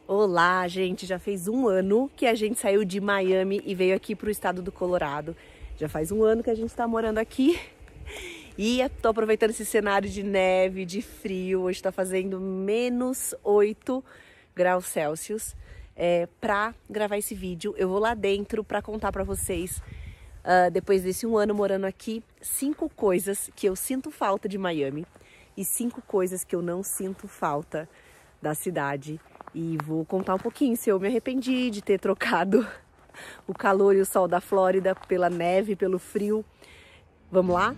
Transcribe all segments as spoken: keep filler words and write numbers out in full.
Olá, gente! Já fez um ano que a gente saiu de Miami e veio aqui para o estado do Colorado. Já faz um ano que a gente está morando aqui e estou aproveitando esse cenário de neve, de frio. Hoje está fazendo menos oito graus Celsius é, para gravar esse vídeo. Eu vou lá dentro para contar para vocês, uh, depois desse um ano morando aqui, cinco coisas que eu sinto falta de Miami e cinco coisas que eu não sinto falta da cidade. E vou contar um pouquinho se eu me arrependi de ter trocado o calor e o sol da Flórida pela neve, pelo frio. Vamos lá?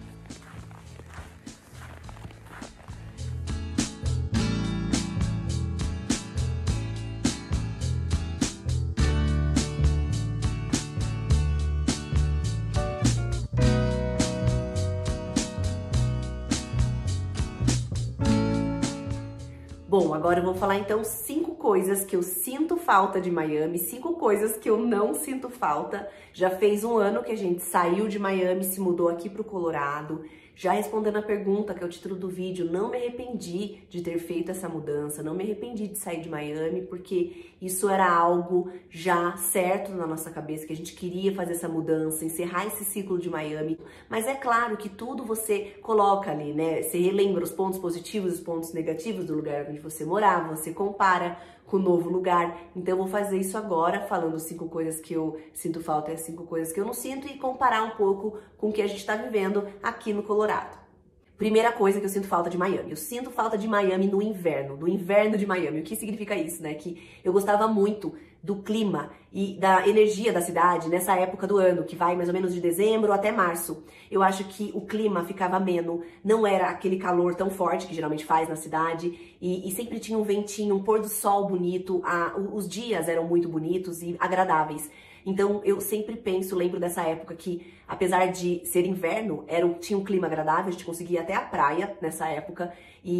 Bom, agora eu vou falar então cinco coisas que eu sinto falta de Miami, cinco coisas que eu não sinto falta. Já fez um ano que a gente saiu de Miami, se mudou aqui para o Colorado. Já respondendo a pergunta, que é o título do vídeo, não me arrependi de ter feito essa mudança, não me arrependi de sair de Miami, porque isso era algo já certo na nossa cabeça, que a gente queria fazer essa mudança, encerrar esse ciclo de Miami. Mas é claro que tudo você coloca ali, né? Você relembra os pontos positivos e os pontos negativos do lugar onde você morava, você compara com o novo lugar. Então eu vou fazer isso agora, falando cinco coisas que eu sinto falta e as cinco coisas que eu não sinto, e comparar um pouco com o que a gente está vivendo aqui no Colorado. Primeira coisa que eu sinto falta de Miami. Eu sinto falta de Miami no inverno, do inverno de Miami. O que significa isso, né? Que eu gostava muito do clima e da energia da cidade nessa época do ano, que vai mais ou menos de dezembro até março. Eu acho que o clima ficava ameno, não era aquele calor tão forte que geralmente faz na cidade, e, e sempre tinha um ventinho, um pôr do sol bonito, a, os dias eram muito bonitos e agradáveis. Então eu sempre penso, lembro dessa época que, apesar de ser inverno, era, tinha um clima agradável, a gente conseguia ir até a praia nessa época,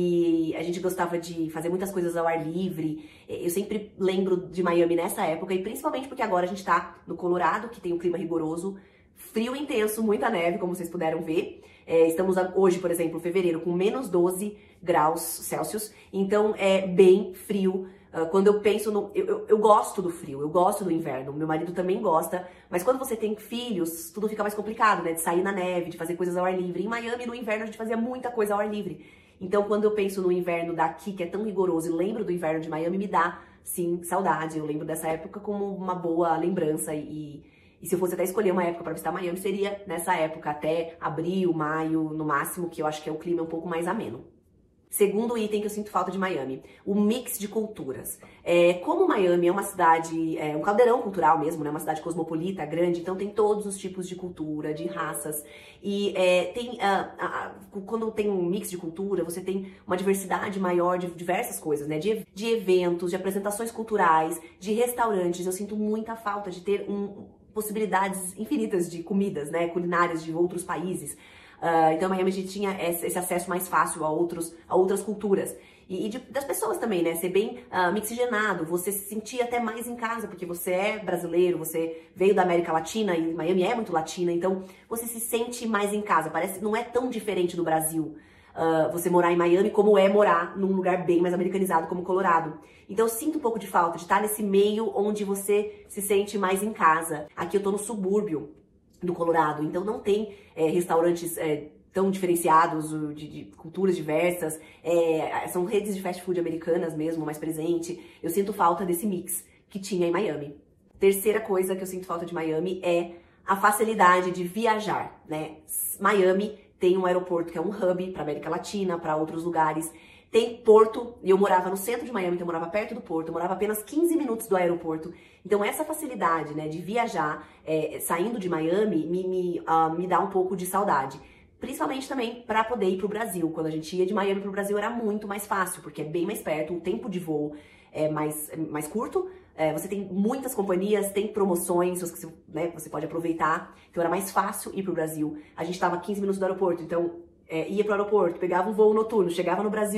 e a gente gostava de fazer muitas coisas ao ar livre. Eu sempre lembro de Miami nessa época, e principalmente porque agora a gente tá no Colorado, que tem um clima rigoroso, frio intenso, muita neve, como vocês puderam ver. É, estamos hoje, por exemplo, fevereiro, com menos doze graus Celsius, então é bem frio. Uh, quando eu penso no... Eu, eu, eu gosto do frio, eu gosto do inverno, meu marido também gosta, mas quando você tem filhos, tudo fica mais complicado, né? De sair na neve, de fazer coisas ao ar livre. Em Miami, no inverno, a gente fazia muita coisa ao ar livre. Então, quando eu penso no inverno daqui, que é tão rigoroso, e lembro do inverno de Miami, me dá, sim, saudade. Eu lembro dessa época como uma boa lembrança, e, e se eu fosse até escolher uma época para visitar Miami, seria nessa época, até abril, maio, no máximo, que eu acho que é o clima um pouco mais ameno. Segundo item que eu sinto falta de Miami, o mix de culturas. É, como Miami é uma cidade, é um caldeirão cultural mesmo, né? Uma cidade cosmopolita, grande, então tem todos os tipos de cultura, de raças. E é, tem, uh, uh, quando tem um mix de cultura, você tem uma diversidade maior de diversas coisas, né? De, de eventos, de apresentações culturais, de restaurantes. Eu sinto muita falta de ter um, possibilidades infinitas de comidas, né? Culinárias de outros países. Uh, então, Miami a gente tinha esse acesso mais fácil a, outros, a outras culturas. E, e de, das pessoas também, né? Ser bem uh, mixigenado, você se sentir até mais em casa, porque você é brasileiro, você veio da América Latina, e Miami é muito latina, então você se sente mais em casa. Parece que não é tão diferente do Brasil uh, você morar em Miami como é morar num lugar bem mais americanizado como Colorado. Então eu sinto um pouco de falta de estar nesse meio onde você se sente mais em casa. Aqui eu tô no subúrbio do Colorado, então não tem é, restaurantes é, tão diferenciados, de, de culturas diversas, é, são redes de fast food americanas mesmo, mais presente. Eu sinto falta desse mix que tinha em Miami. Terceira coisa que eu sinto falta de Miami é a facilidade de viajar, né? Miami tem um aeroporto que é um hub para América Latina, para outros lugares. Tem porto, e eu morava no centro de Miami, então eu morava perto do porto, eu morava apenas quinze minutos do aeroporto. Então essa facilidade, né, de viajar, é, saindo de Miami, me, me, uh, me dá um pouco de saudade. Principalmente também para poder ir pro Brasil. Quando a gente ia de Miami pro Brasil era muito mais fácil, porque é bem mais perto, o tempo de voo é mais, é mais curto, é, você tem muitas companhias, tem promoções, você, né, você pode aproveitar. Então era mais fácil ir pro Brasil. A gente estava quinze minutos do aeroporto, então... É, ia pro aeroporto, pegava um voo noturno, chegava no Brasil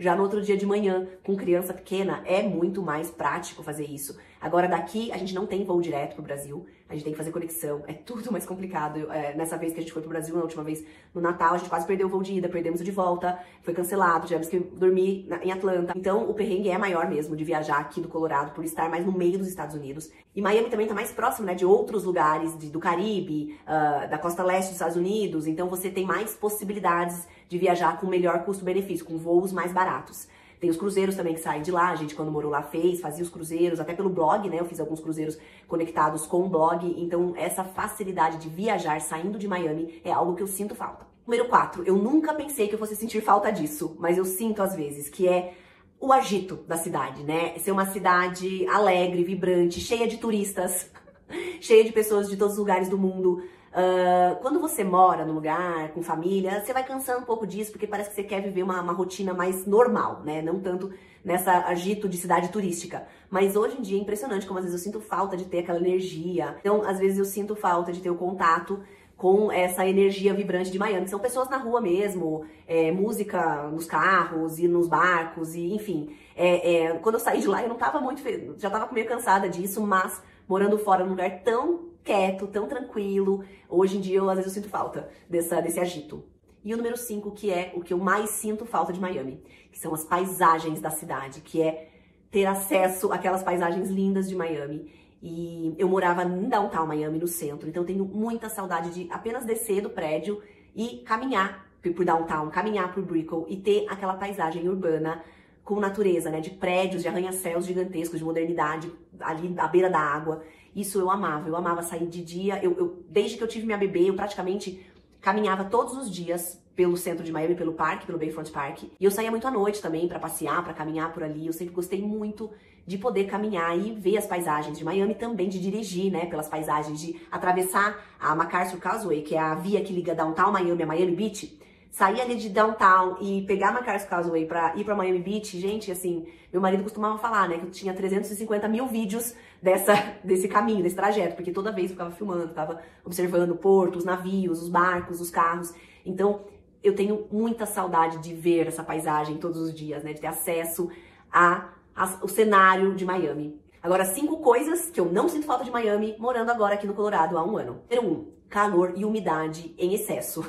já no outro dia de manhã, com criança pequena, é muito mais prático fazer isso. Agora daqui a gente não tem voo direto pro Brasil, a gente tem que fazer conexão, é tudo mais complicado. É, nessa vez que a gente foi pro Brasil, na última vez no Natal, a gente quase perdeu o voo de ida, perdemos o de volta, foi cancelado, tivemos que dormir na, em Atlanta. Então o perrengue é maior mesmo de viajar aqui do Colorado, por estar mais no meio dos Estados Unidos. E Miami também tá mais próximo, né, de outros lugares de, do Caribe, uh, da costa leste dos Estados Unidos, então você tem mais possibilidades de viajar com melhor custo-benefício, com voos mais baratos. Tem os cruzeiros também que saem de lá, a gente quando morou lá fez, fazia os cruzeiros, até pelo blog, né, eu fiz alguns cruzeiros conectados com o blog, então essa facilidade de viajar saindo de Miami é algo que eu sinto falta. Número quatro, eu nunca pensei que eu fosse sentir falta disso, mas eu sinto às vezes, que é o agito da cidade, né, ser uma cidade alegre, vibrante, cheia de turistas, cheia de pessoas de todos os lugares do mundo. Uh, quando você mora num lugar com família, você vai cansando um pouco disso, porque parece que você quer viver uma, uma rotina mais normal, né? Não tanto nessa agito de cidade turística. Mas hoje em dia é impressionante como às vezes eu sinto falta de ter aquela energia. Então, às vezes eu sinto falta de ter o contato com essa energia vibrante de Miami. São pessoas na rua mesmo, é, música nos carros e nos barcos, e enfim. É, é, quando eu saí de lá, eu não tava muito... Já tava meio cansada disso, mas morando fora num lugar tão quieto, tão tranquilo, hoje em dia eu, às vezes eu sinto falta dessa, desse agito. E o número cinco, que é o que eu mais sinto falta de Miami, que são as paisagens da cidade, que é ter acesso àquelas paisagens lindas de Miami. E eu morava em downtown Miami, no centro, então eu tenho muita saudade de apenas descer do prédio e caminhar por downtown, caminhar por Brickell e ter aquela paisagem urbana com natureza, né, de prédios, de arranha-céus gigantescos, de modernidade, ali à beira da água. Isso eu amava, eu amava sair de dia. Eu, eu, desde que eu tive minha bebê, eu praticamente caminhava todos os dias pelo centro de Miami, pelo parque, pelo Bayfront Park. E eu saía muito à noite também para passear, para caminhar por ali. Eu sempre gostei muito de poder caminhar e ver as paisagens de Miami, também de dirigir, né, pelas paisagens, de atravessar a MacArthur Causeway, que é a via que liga downtown Miami a Miami Beach. Sair ali de downtown e pegar a MacArthur Causeway pra ir pra Miami Beach, gente, assim, meu marido costumava falar, né, que eu tinha trezentos e cinquenta mil vídeos dessa, desse caminho, desse trajeto, porque toda vez eu ficava filmando, ficava observando o porto, os navios, os barcos, os carros. Então, eu tenho muita saudade de ver essa paisagem todos os dias, né, de ter acesso a, a, ao cenário de Miami. Agora, cinco coisas que eu não sinto falta de Miami, morando agora aqui no Colorado há um ano. Número um, calor e umidade em excesso.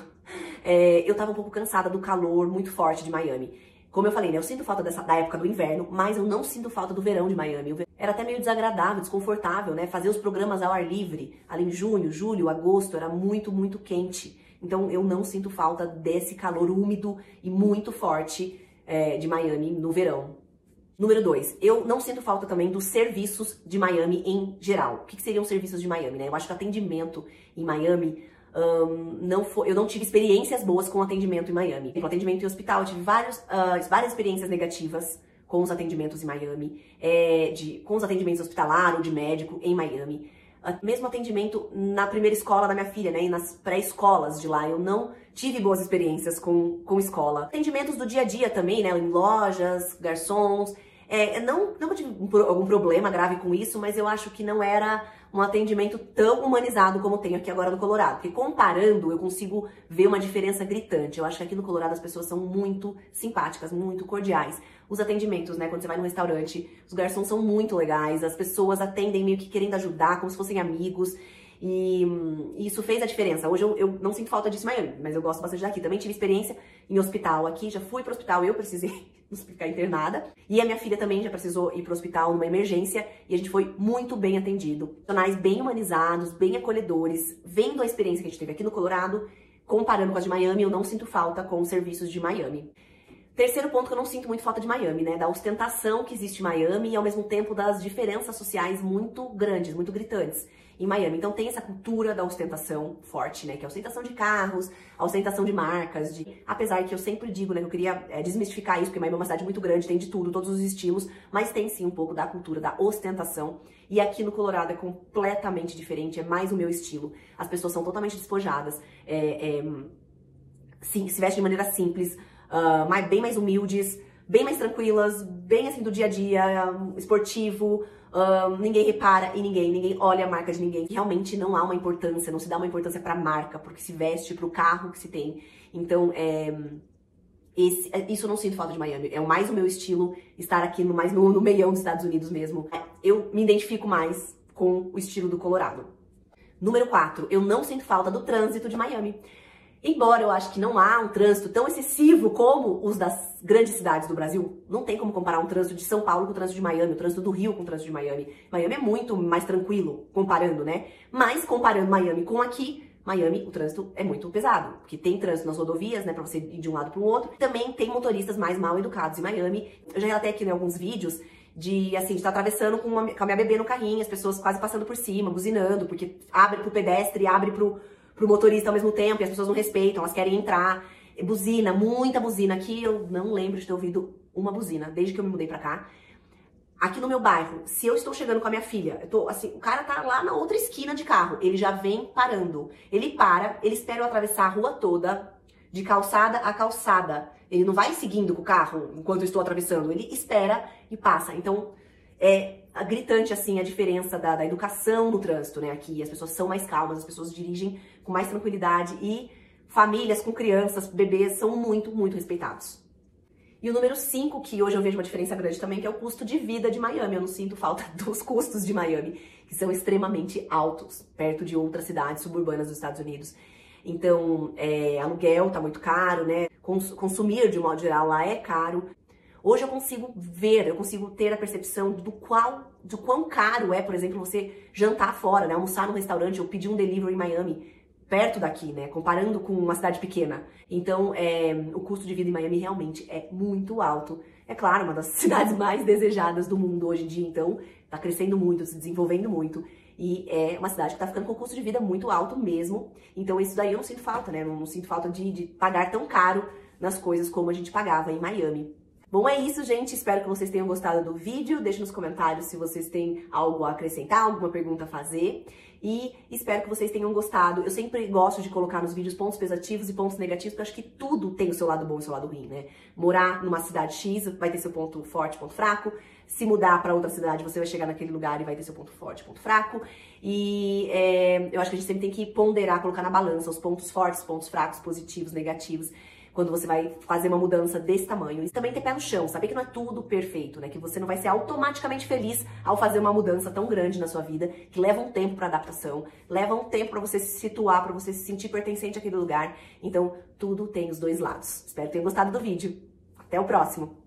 É, eu tava um pouco cansada do calor muito forte de Miami. Como eu falei, né, eu sinto falta dessa, da época do inverno, mas eu não sinto falta do verão de Miami. Era até meio desagradável, desconfortável, né? Fazer os programas ao ar livre, ali em junho, julho, agosto, era muito, muito quente. Então eu não sinto falta desse calor úmido e muito forte é, de Miami no verão. Número dois, eu não sinto falta também dos serviços de Miami em geral. O que, que seriam os serviços de Miami, né? Eu acho que o atendimento em Miami... Um, não foi, eu não tive experiências boas com atendimento em Miami. Com atendimento em hospital, eu tive vários, uh, várias experiências negativas com os atendimentos em Miami, é, de, com os atendimentos hospitalar ou de médico em Miami. Uh, mesmo atendimento na primeira escola da minha filha, né, e nas pré-escolas de lá, eu não tive boas experiências com, com escola. Atendimentos do dia a dia também, né, em lojas, garçons. É, não, não tive algum problema grave com isso, mas eu acho que não era um atendimento tão humanizado como tem aqui agora no Colorado. Porque comparando, eu consigo ver uma diferença gritante. Eu acho que aqui no Colorado as pessoas são muito simpáticas, muito cordiais. Os atendimentos, né, quando você vai num restaurante, os garçons são muito legais, as pessoas atendem meio que querendo ajudar, como se fossem amigos. E, e isso fez a diferença. Hoje eu, eu não sinto falta disso em Miami, mas eu gosto bastante daqui. Também tive experiência em hospital aqui, já fui pro hospital, eu precisei ficar internada. E a minha filha também já precisou ir pro hospital numa emergência e a gente foi muito bem atendido. Profissionais bem humanizados, bem acolhedores. Vendo a experiência que a gente teve aqui no Colorado, comparando com a de Miami, eu não sinto falta com os serviços de Miami. Terceiro ponto que eu não sinto muito falta de Miami, né? Da ostentação que existe em Miami e ao mesmo tempo das diferenças sociais muito grandes, muito gritantes em Miami. Então tem essa cultura da ostentação forte, né? Que é a ostentação de carros, a ostentação de marcas, de... apesar que eu sempre digo, né? Que eu queria é, desmistificar isso, porque Miami é uma cidade muito grande, tem de tudo, todos os estilos, mas tem sim um pouco da cultura da ostentação. E aqui no Colorado é completamente diferente, é mais o meu estilo. As pessoas são totalmente despojadas, é, é, sim, se vestem de maneira simples, uh, mais, bem mais humildes, bem mais tranquilas, bem assim do dia a dia, um, esportivo. Um, ninguém repara em ninguém, ninguém olha a marca de ninguém. Realmente não há uma importância, não se dá uma importância pra marca, porque se veste, pro carro que se tem. Então, é, Esse, isso eu não sinto falta de Miami. É mais o meu estilo estar aqui no, mais no, no meião dos Estados Unidos mesmo. Eu me identifico mais com o estilo do Colorado. Número quatro, eu não sinto falta do trânsito de Miami. Embora eu acho que não há um trânsito tão excessivo como os das grandes cidades do Brasil, não tem como comparar um trânsito de São Paulo com o trânsito de Miami, o trânsito do Rio com o trânsito de Miami. Miami é muito mais tranquilo, comparando, né? Mas comparando Miami com aqui, Miami, o trânsito é muito pesado, porque tem trânsito nas rodovias, né, pra você ir de um lado pro outro. Também tem motoristas mais mal educados em Miami. Eu já relatei aqui, né, alguns vídeos de, assim, de estar atravessando com, uma, com a minha bebê no carrinho, as pessoas quase passando por cima, buzinando, porque abre pro pedestre, abre pro, pro motorista ao mesmo tempo, e as pessoas não respeitam, elas querem entrar. Buzina, muita buzina. Aqui eu não lembro de ter ouvido uma buzina, desde que eu me mudei pra cá. Aqui no meu bairro, se eu estou chegando com a minha filha, eu tô, assim, o cara tá lá na outra esquina de carro, ele já vem parando. Ele para, ele espera eu atravessar a rua toda, de calçada a calçada. Ele não vai seguindo com o carro enquanto eu estou atravessando, ele espera e passa. Então, é gritante, assim, a diferença da, da educação no trânsito, né? Aqui as pessoas são mais calmas, as pessoas dirigem com mais tranquilidade e famílias com crianças, bebês, são muito, muito respeitados. E o número cinco, que hoje eu vejo uma diferença grande também, que é o custo de vida de Miami. Eu não sinto falta dos custos de Miami, que são extremamente altos, perto de outras cidades suburbanas dos Estados Unidos. Então, é, aluguel tá muito caro, né? Cons consumir, de um modo geral, lá é caro. Hoje eu consigo ver, eu consigo ter a percepção do qual, do quão caro é, por exemplo, você jantar fora, né? Almoçar num restaurante ou pedir um delivery em Miami, perto daqui, né? Comparando com uma cidade pequena. Então, é, o custo de vida em Miami realmente é muito alto. É claro, uma das cidades mais desejadas do mundo hoje em dia, então tá crescendo muito, se desenvolvendo muito. E é uma cidade que tá ficando com custo de vida muito alto mesmo. Então, isso daí eu não sinto falta, né? Eu não, não sinto falta de, de pagar tão caro nas coisas como a gente pagava em Miami. Bom, é isso, gente. Espero que vocês tenham gostado do vídeo. Deixe nos comentários se vocês têm algo a acrescentar, alguma pergunta a fazer. E espero que vocês tenham gostado. Eu sempre gosto de colocar nos vídeos pontos positivos e pontos negativos, porque eu acho que tudo tem o seu lado bom e o seu lado ruim, né? Morar numa cidade X vai ter seu ponto forte, ponto fraco. Se mudar para outra cidade, você vai chegar naquele lugar e vai ter seu ponto forte, ponto fraco. E é, eu acho que a gente sempre tem que ponderar, colocar na balança os pontos fortes, pontos fracos, positivos, negativos, quando você vai fazer uma mudança desse tamanho. E também ter pé no chão, saber que não é tudo perfeito, né? Que você não vai ser automaticamente feliz ao fazer uma mudança tão grande na sua vida, que leva um tempo para adaptação, leva um tempo para você se situar, para você se sentir pertencente àquele lugar. Então, tudo tem os dois lados. Espero que tenham gostado do vídeo. Até o próximo!